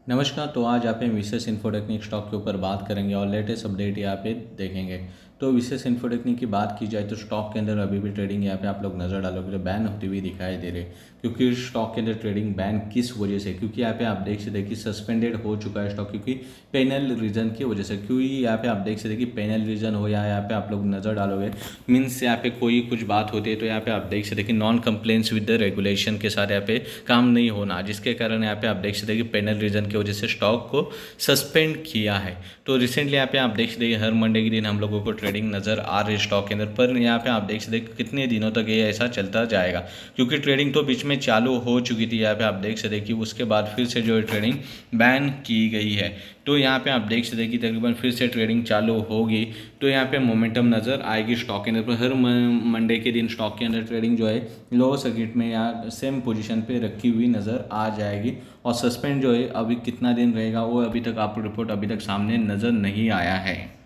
नमस्कार। तो आज यहाँ पे विशेष इन्फोटेक्निक स्टॉक के ऊपर बात करेंगे और लेटेस्ट अपडेट यहाँ पे देखेंगे। तो विशेष इन्फोटेक्निक की बात की जाए तो स्टॉक के अंदर अभी भी ट्रेडिंग यहाँ पे आप लोग नज़र डालोगे तो बैन होती हुई दिखाई दे रही है। क्योंकि स्टॉक के अंदर ट्रेडिंग बैन किस वजह से, क्योंकि यहाँ पे आप देख सकते हैं कि सस्पेंडेड हो चुका है स्टॉक, क्योंकि पेनल रीजन की वजह से। क्योंकि यहाँ पे आप देख सकते हैं कि पेनल रीजन हो या यहाँ पे आप लोग नज़र डालोगे मीन्स यहाँ पे कोई कुछ बात होती है तो यहाँ पे आप देख सकते हैं कि non compliance with the regulation के साथ यहाँ पे काम नहीं होना, जिसके कारण यहाँ पे आप देख सकते हैं कि पेनल रीजन की वजह से स्टॉक को सस्पेंड किया है। तो रिसेंटली यहाँ पे आप देख सकते हैं हर मंडे के दिन हम लोगों को ट्रेडिंग नज़र आ रही है स्टॉक के अंदर, पर यहाँ पे आप देख सकते हैं कितने दिनों तक ये ऐसा चलता जाएगा, क्योंकि ट्रेडिंग तो बीच में चालू हो चुकी थी। यहाँ पे आप देख सकते हैं कि उसके बाद फिर से जो है ट्रेडिंग बैन की गई है। तो यहाँ पे आप देख सकते हैं कि तकरीबन फिर से ट्रेडिंग चालू होगी तो यहाँ पे मोमेंटम नज़र आएगी स्टॉक के अंदर। पर हर मंडे के दिन स्टॉक के अंदर ट्रेडिंग जो है लो सर्किट में या सेम पोजीशन पे रखी हुई नज़र आ जाएगी। और सस्पेंड जो है अभी कितना दिन रहेगा वो अभी तक आपको रिपोर्ट अभी तक सामने नज़र नहीं आया है।